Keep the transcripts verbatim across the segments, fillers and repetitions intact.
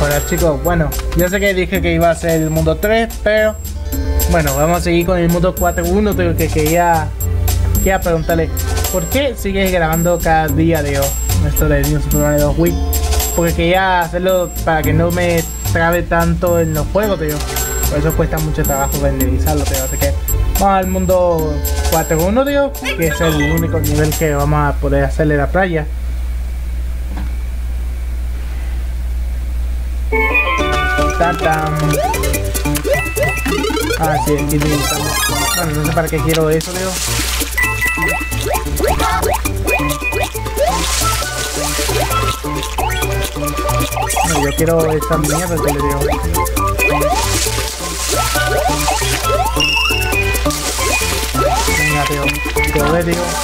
Hola chicos, bueno, yo sé que dije que iba a ser el mundo tres, pero bueno, vamos a seguir con el mundo cuatro punto uno, pero que quería, quería preguntarle, ¿por qué sigues grabando cada día de hoy esto de New Super Mario dos Wii? Porque quería hacerlo para que no me trabe tanto en los juegos, tío. Por eso cuesta mucho trabajo renderizarlo, tío. Así que vamos al mundo cuatro punto uno, tío, que es el único nivel que vamos a poder hacerle la playa. Tatam. Ah, sí, aquí necesitamos. Bueno, no sé para qué quiero eso, tío. No, yo quiero esta mierda que le digo. Venga, tío. Te ve, tío.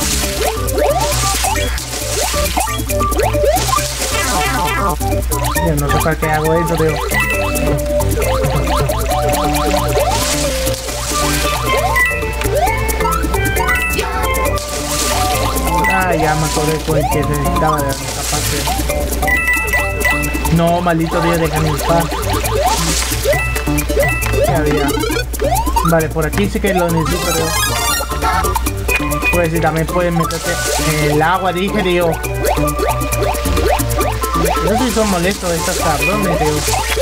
Tío, no sé para qué hago eso, tío. Ah, ya me acordé con el que necesitaba de esta parte. No, maldito tío, déjame en paz. ¿Qué había? Vale, por aquí sí que lo necesito, tío. Pues si también puedes meterte en el agua, dije, tío. No sé si son molestos estos cabrones, tío.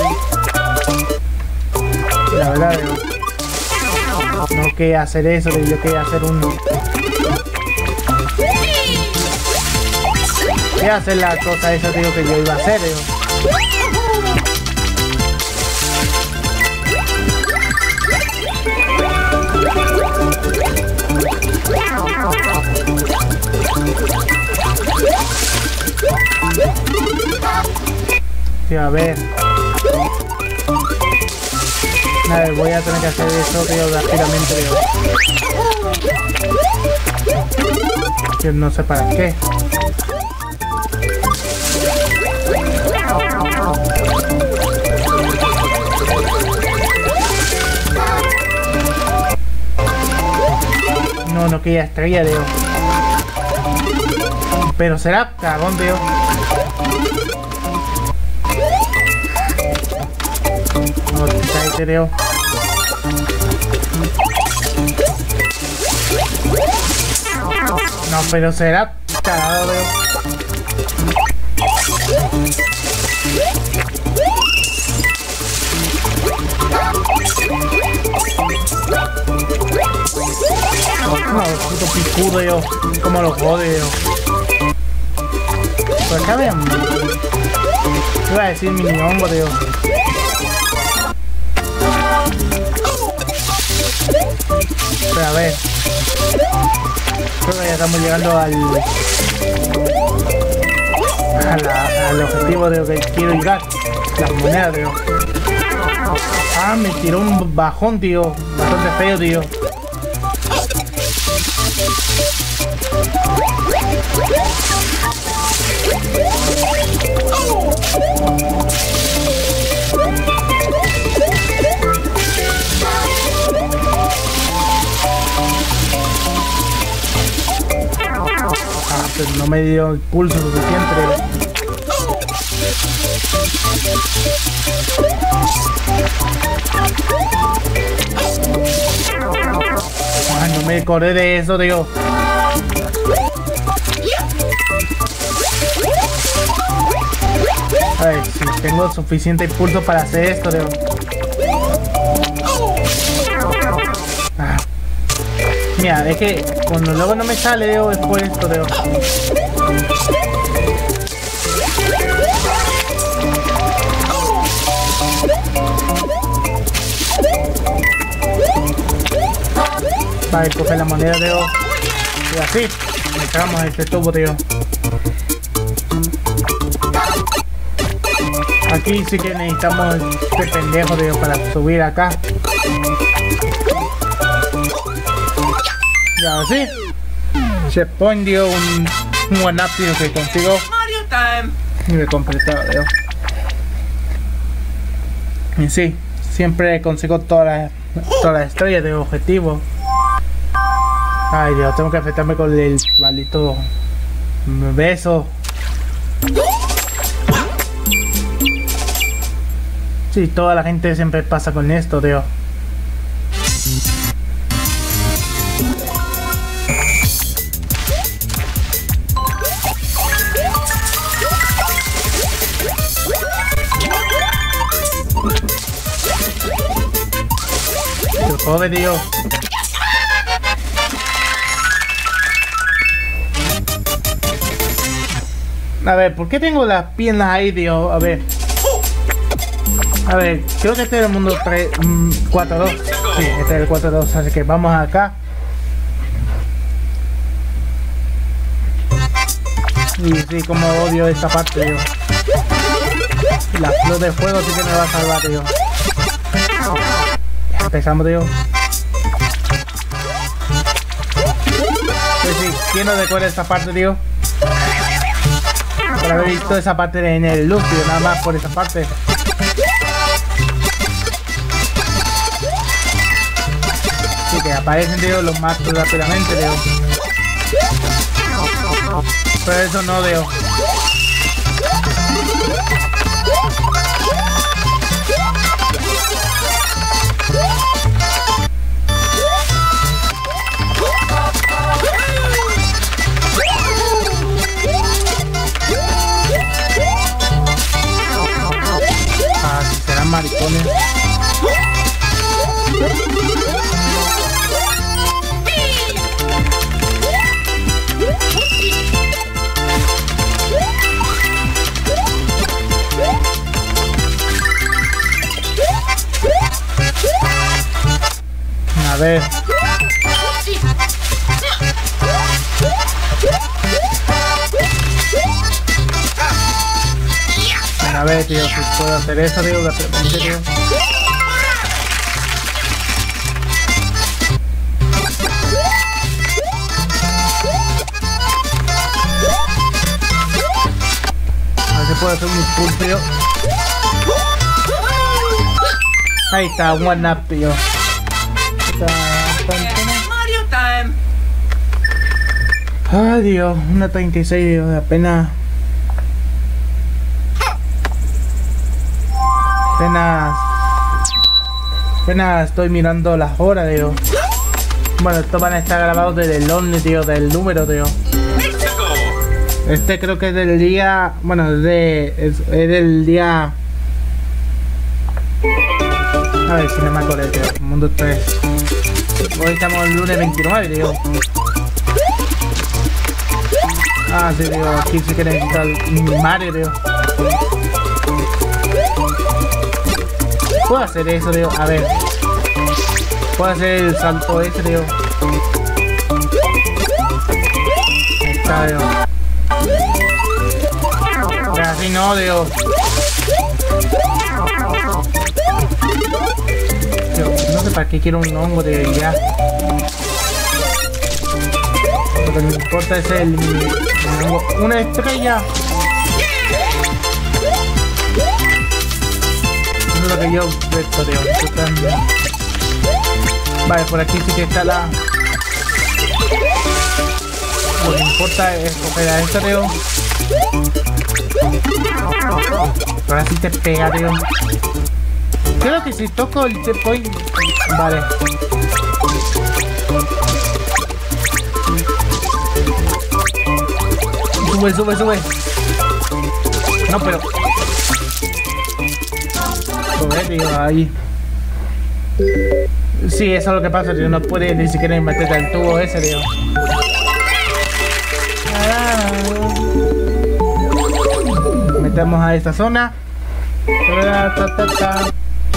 La verdad, tío. No quería hacer eso, tío. Yo quería hacer un... Quería hacer la cosa esa, tío, que yo iba a hacer, tío. Sí, a ver. A ver, voy a tener que hacer eso, tío, rápidamente, tío. Que no sé para qué. No, no quería estrella, tío. Pero será cagón, tío. No, quita este, tío. No, pero será cagado, tío. No, puto picudo, yo. Como lo jode, yo. Pues acá vean. Iba a decir mini hongo, tío. Pero a ver. Creo que ya estamos llegando al... A la, al objetivo de lo que quiero llegar. Las monedas, tío. Ah, me tiró un bajón, tío. Bastante feo, tío. Ah, pero no me dio el pulso suficiente. Ay, no me acordé de eso, tío. A ver, si tengo suficiente impulso para hacer esto, tío. Ah. Mira, es que cuando luego no me sale, tío, es por esto, tío. Vale, coge la moneda, tío. Y así, entramos a este tubo, tío. Aquí sí que necesitamos este pendejo, tío, para subir acá. Y ahora sí. Checkpoint, tío, un, un one up, tío, que consigo. Y me he completado, tío. Y sí, siempre consigo todas las todas las estrellas de objetivo. Ay, Dios, tengo que afectarme con el maldito beso. Sí, toda la gente siempre pasa con esto, tío. Tío, pobre tío. A ver, ¿por qué tengo las piernas ahí, tío? A ver. A ver, creo que este es el mundo tres, cuatro dos. Sí, este es el cuatro dos, así que vamos acá. Y sí, como odio esta parte, tío. La flor de fuego sí que me va a salvar, tío. Empezamos, tío. Pues sí, ¿quién nos recuerda esta parte, tío? Por haber visto esa parte en el loop, tío, nada más por esa parte. Sí, que aparecen, tío, los matos rápidamente, tío. Pero eso no, tío. Ah, si serán maricones. A ver. A ver, tío, si puedo hacer eso, tío, que te tío. A ver si puedo hacer un impulso, tío. Ahí está, un one up, tío. Mario time. Ay, Dios, una treinta y seis, Dios, apenas. Apenas. Apenas estoy mirando las horas, tío. Bueno, estos van a estar grabados desde el only, tío, del número, tío. Este creo que es del día. Bueno, es, de, es, es del día. A ver si no me acuerdo, tío. Mundo tres. Hoy estamos el lunes veintinueve, tío. Ah, sí, tío. Aquí sí que necesito el Mario, tío. Puedo hacer eso, tío. A ver. Puedo hacer el salto ese, tío. Ahí está, tío. Pero así no, tío. No sé para qué quiero un hongo de ya. Lo que me importa es el, el hongo. ¡Una estrella! Eso es lo que yo esto, tío. Vale, por aquí sí que está la. Lo que me importa es coger a esto, tío. Ahora sí te pega, tío. Creo que si toco el checkpoint. Vale. Sube, sube, sube. No, pero. Sube, tío, ahí. Sí, eso es lo que pasa, tío. No puede ni siquiera meterte al tubo ese, tío. Metemos a esta zona. Ta, ta, ta, ta.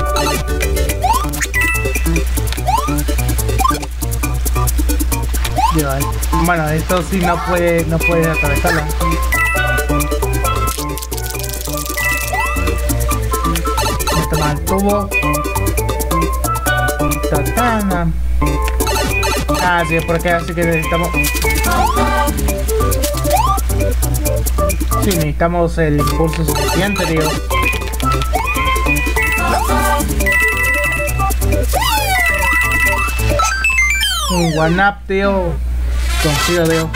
Dios, bueno, esto sí no puede, no puede atravesarla. Toma el tubo. Tatana. Ah, sí, porque así que necesitamos. Sí, necesitamos el impulso suficiente, tío. Un one up, tío. Confío, tío.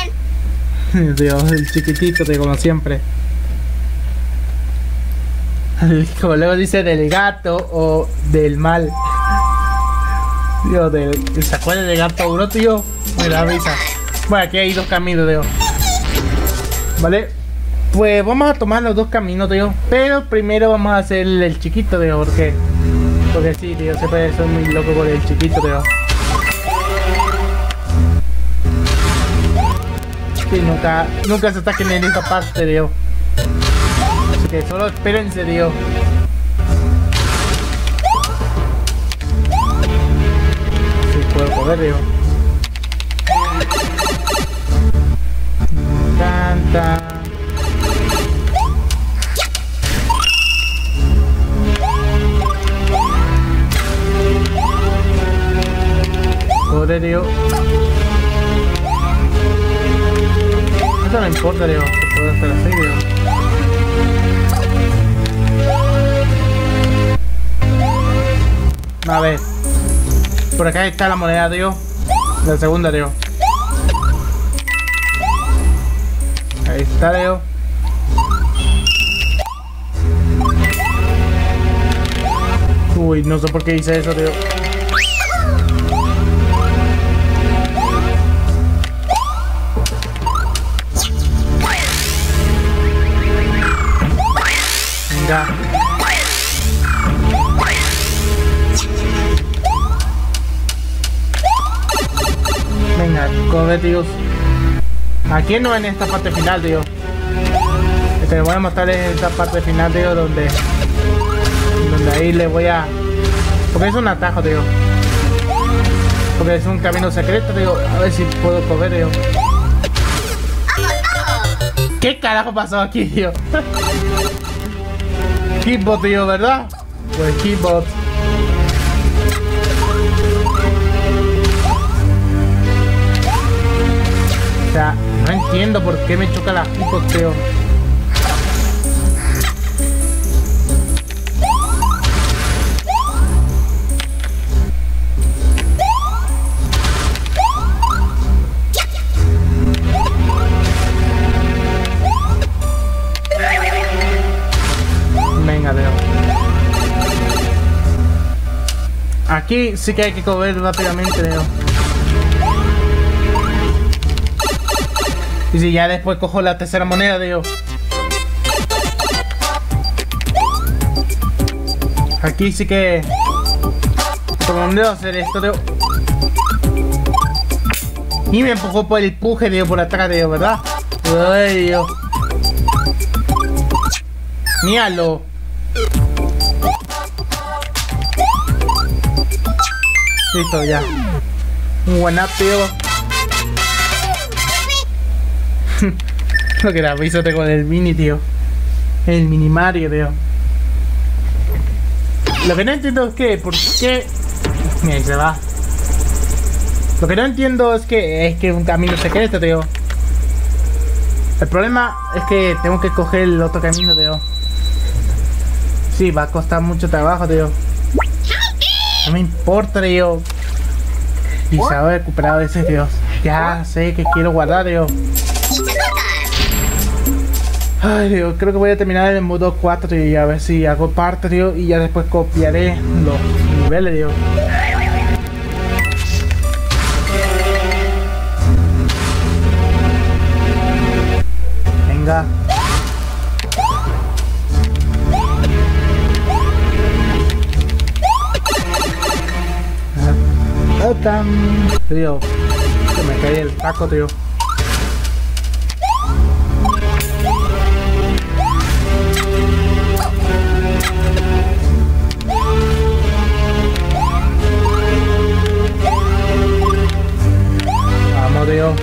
Dios, el chiquitito, tío, como siempre. Como luego dice del gato o del mal. Tío, del... ¿se acuerdan del gato uno, tío? Me da risa. Bueno, aquí hay dos caminos, tío. Vale. Pues vamos a tomar los dos caminos, tío. Pero primero vamos a hacer el chiquito, tío. ¿Por qué? Porque sí, tío. Siempre soy muy loco con el chiquito, tío. Sí, nunca, nunca se ataquen en esta parte, tío. Así que solo espérense, tío. Sí, puedo correr, tío. Me encanta. Corre, tío. Esto no importa, tío. Se puede hacer así, tío. A ver. Por acá está la moneda, tío. La segunda, tío. Ahí está, tío. Uy, no sé por qué hice eso, tío. Venga. Venga, corre, tíos. Aquí no en esta parte final, tío. Te voy a mostrar en esta parte final, tío, donde donde ahí le voy a... Porque es un atajo, tío. Porque es un camino secreto, tío. A ver si puedo correr, tío. ¿Qué carajo pasó aquí, tío? Hitbot, tío, ¿verdad? Pues Hitbot. O sea, no entiendo por qué me choca la Hitbot, tío. Venga, tío. Aquí sí que hay que correr rápidamente, tío. Y si ya después cojo la tercera moneda, tío. Aquí sí que... ¿Cómo debo hacer esto, tío? Y me empujó por el empuje, tío, por atrás, tío, ¿verdad? Ay, Dios. Míralo. Listo, ya. Un buen up, tío. Lo que era, avísate con el mini, tío. El mini Mario, tío. Lo que no entiendo es que, ¿por qué? Mira, ahí se va. Lo que no entiendo es que es que es un camino secreto, tío. El problema es que tengo que coger el otro camino, tío. Sí, va a costar mucho trabajo, tío. No me importa, tío. Y se ha recuperado ese, tío. Ya sé que quiero guardar, tío. Ay, tío, creo que voy a terminar en el modo cuatro, tío, y a ver si hago parte, tío, y ya después copiaré los niveles, tío. Venga. Tío, se me cae el taco, tío. Vamos, tío.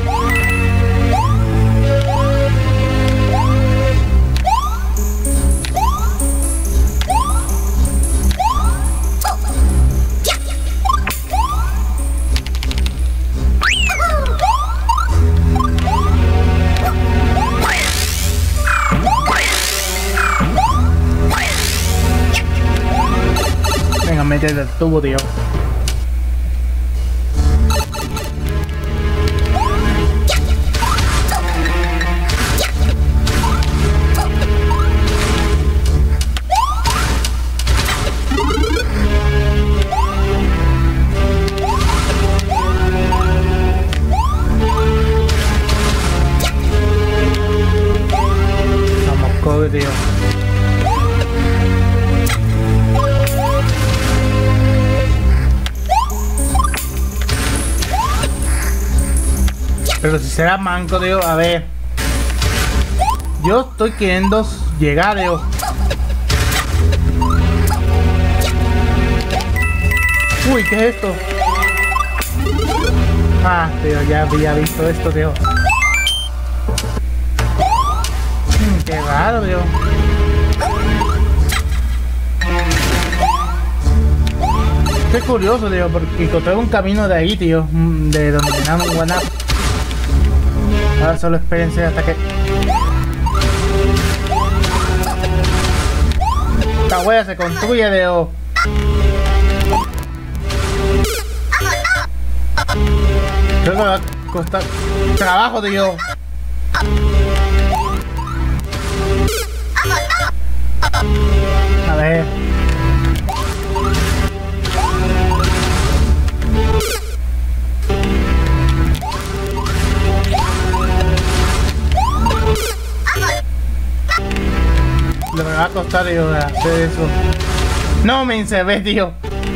Venga, métete el tubo, tío. pobre tío. Pero si será manco, tío, a ver. Yo estoy queriendo llegar, tío. Uy, ¿qué es esto? Ah, tío, ya había visto esto, tío. Mm, qué raro, tío. Qué curioso, tío, porque encontré un camino de ahí, tío. De donde me dan un one up. Ahora solo espérense hasta que... Esta wea se construye, tío. Creo que me va a costar trabajo, tío. A ver. Le me va a costar, tío, hacer eso. No me inservé, tío.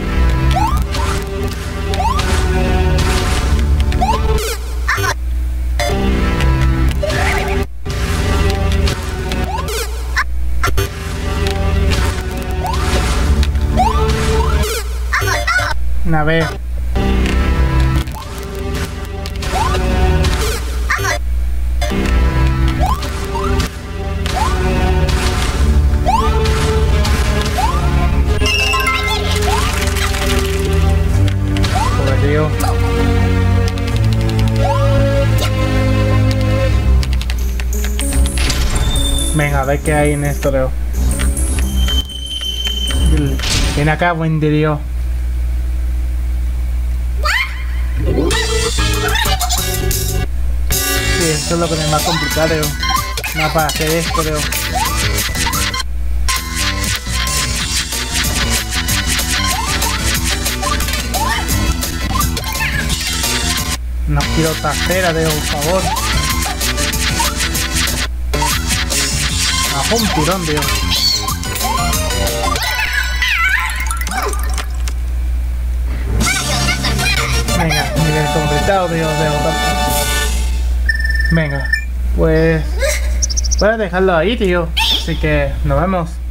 A ver. Pobre tío. Venga, a ver qué hay en esto, Leo. Ven acá, buen tío. Sí, esto es lo que me va a complicar, Leo. No para hacer esto, Leo. No quiero trasera, Leo, por favor. Bajo un tirón, Leo. Venga, nivel completado, Leo, Leo. Venga, pues voy a dejarlo ahí, tío. Así que nos vemos.